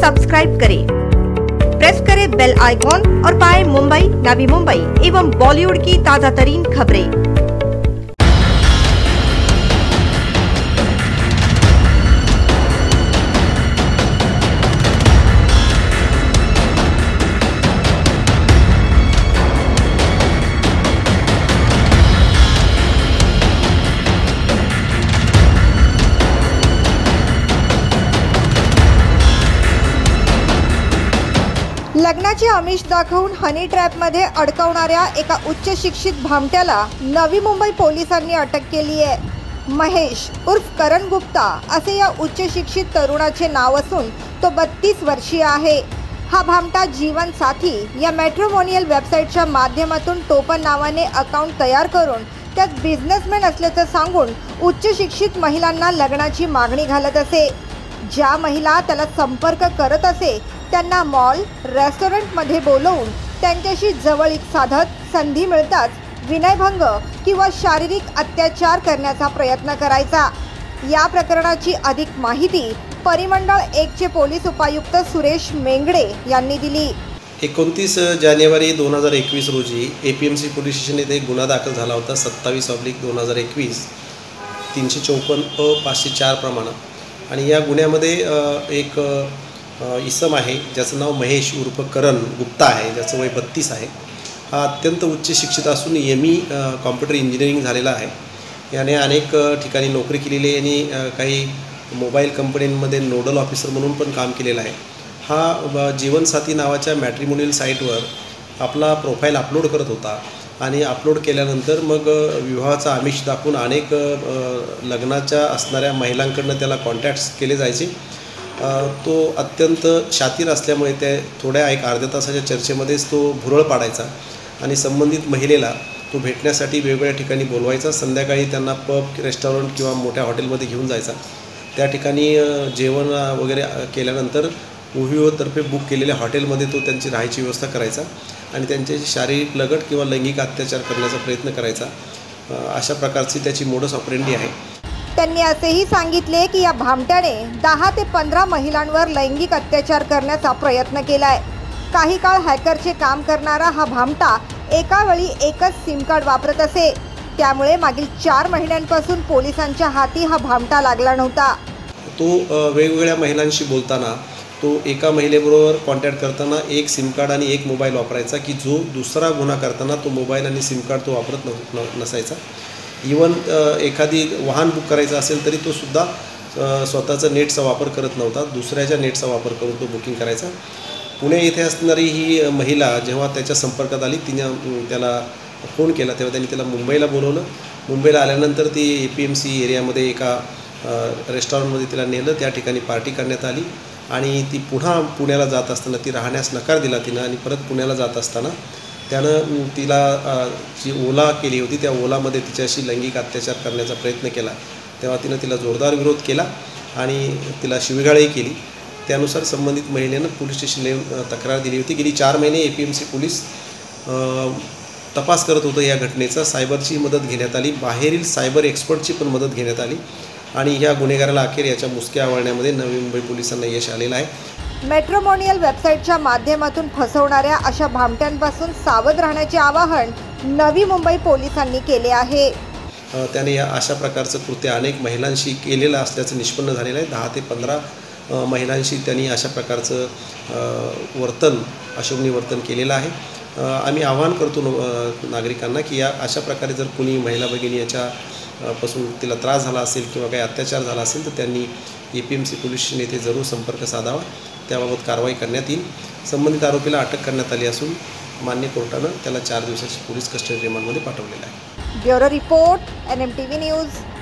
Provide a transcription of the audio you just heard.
Subscribe करें, press करें bell icon और पाएं मुंबई, नवी मुंबई एवं बॉलीवुड की ताजा तरीन खबरें। लग्नाचे आमिष दाखवून हनी ट्रॅपमध्ये अडकवणाऱ्या एका उच्च शिक्षित भामट्याला नवी मुंबई पोलिसांनी अटक केली आहे। महेश उर्फ करण गुप्ता असे या उच्च शिक्षित तरुणाचे नाव असून तो 32 वर्षीय आहे। हा भामटा जीवन साथी या मॅट्रिमोनियल वेबसाईटच्या माध्यमातून टोपण नावाने अकाउंट तयार करून त्यात बिझनेसमॅन असल्याचं सांगून उच्च शिक्षित महिलांना लग्नाची मागणी घालत असे। ज्या महिला त्याला संपर्क करत असे त्यांना मॉल, रेस्टॉरंटमध्ये बोलवून त्यांच्याशी जवळीक साधत संधी मिळताच विनयभंग किंवा शारीरिक अत्याचार करण्याचा प्रयत्न करायचा। या प्रकरणाची अधिक माहिती परिमंडळ 1 चे पोलीस उपायुक्त सुरेश मेंगडे यांनी दिली। 29 जानेवारी 2021 रोजी APMC पोलीस स्टेशन येथे गुन्हा दाखल झाला होता 27/2021 354/504 प्रमाणे। आणि या गुन्ह्यामध्ये एक इसम आहे ज्याचं नाव महेश उर्फ करण गुप्ता आहे, ज्याचं वय 32 आहे। हा अत्यंत उच्च शिक्षित असून ME कॉम्प्युटर इंजिनिअरिंग झालेला आहे। याने अनेक ठिकाणी नोकरी केलेली आहे आणि काही मोबाईल कंपन्यांमध्ये नोडल ऑफिसर म्हणून पण काम केलेलं आहे। हा जीवनसाथी नावाच्या मॅट्रिमोनियल साईटवर आपला प्रोफाईल अपलोड करत होता आणि अपलोड केल्यानंतर मग विवाहाचा आमिष दाखवून अनेक लग्नाच्या असणाऱ्या महिलांकडून त्याला कॉन्टॅक्ट्स केले जायचे। तो अत्यंत शातीर असल्यामुळे ते थोड्या एक अर्ध्या तासाच्या चर्चेमध्येच तो भुरळ पाडायचा आणि संबंधित महिलेला तो भेटण्यासाठी वेगवेगळ्या ठिकाणी बोलवायचा। संध्याकाळी त्यांना पब, रेस्टॉरंट किंवा मोठ्या हॉटेलमध्ये घेऊन जायचा। त्या ठिकाणी जेवण वगैरे केल्यानंतर उहिओतर्फे बुक केलेल्या हॉटेलमध्ये तो त्यांची राहायची व्यवस्था करायचा आणि त्यांच्याशी शारीरिक लगट किंवा लैंगिक अत्याचार करण्याचा प्रयत्न करायचा। अशा प्रकारची त्याची मोडस ऑपरेंडी आहे। त्यांनी असेही सांगितले की या भामट्याने 10 ते 15 महिलांवर लैंगिक अत्याचार करण्याचा प्रयत्न केलाय। काही काळ हॅकरचे काम करणारा हा भामटा एका वेळी एकच सिम कार्ड वापरत असे। त्यामुळे मागील 4 महिन्यांपासून पोलिसांच्या हाती हा भामटा लागला नव्हता। तो वेगवेगळ्या महिलांशी बोलताना तो एका महिलेबरोबर कॉन्टॅक्ट करताना एक सिम कार्ड आणि एक मोबाईल वापरायचा की जो दुसरा गुन्हा करताना तो मोबाईल आणि सिम कार्ड तो वापरत नसायचा। इवन एखादी वाहन बुक करायचं असेल तरी तो सुद्धा स्वतःचा नेटचा वापर करत नव्हता, दुसऱ्याच्या नेटचा वापर करून तो बुकिंग करायचा। पुणे येथे असणारी ही महिला जेव्हा त्याच्या संपर्कात आली तिने त्याला फोन केला तेव्हा त्यांनी त्याला मुंबईला बोलवलं। मुंबईला आल्यानंतर ती APMC एरियामध्ये एका रेस्टॉरंटमध्ये तिला नेलं। त्या ठिकाणी पार्टी करण्यात आली आणि ती पुन्हा पुण्याला जात असताना ती राहण्यास नकार दिला तिनं आणि परत पुण्याला जात असताना त्यानं तिला जी ओला केली होती त्या ओलामध्ये तिच्याशी लैंगिक अत्याचार करण्याचा प्रयत्न केला। तेव्हा तिनं तिला जोरदार विरोध केला आणि तिला शिवीगाळही केली। त्यानुसार संबंधित महिलेनं पोलीस स्टेशनला येऊन तक्रार दिली होती। गेली 4 महिने APMC पोलीस तपास करत होतं या घटनेचा। सायबरची मदत घेण्यात आली, बाहेरील सायबर एक्सपर्टची पण मदत घेण्यात आली आणि ह्या गुन्हेगाराला अखेर याच्या मुसक्या आवळण्यामध्ये नवी मुंबई पोलिसांना यश आलेलं आहे। मॅट्रिमोनियल वेबसाईटच्या माध्यमातून फसवणाऱ्या अशा भामट्यांपासून सावध राहण्याचे आवाहन नवी मुंबई पोलिसांनी केले आहे। त्याने या अशा प्रकारचं कृत्य अनेक महिलांशी केलेलं असल्याचं निष्पन्न झालेलं आहे। 10 ते 15 महिलांशी त्यांनी अशा प्रकारचं अशोभनीय वर्तन केलेलं आहे। आम्ही आवाहन करतो नागरिकांना की या अशा प्रकारे जर कोणी महिला भगिनी याच्यापासून तिला त्रास झाला असेल किंवा काही अत्याचार झाला असेल तर त्यांनी APMC पोलीस स्टेशन येथे जरूर संपर्क साधावा, त्याबाबत कारवाई करण्यात येईल। संबंधित आरोपीला अटक करण्यात आली असून मान्य कोर्टानं त्याला 4 दिवसाची पोलीस कस्टडी रिमांडमध्ये पाठवलेलं आहे। Bureau report NMTV news.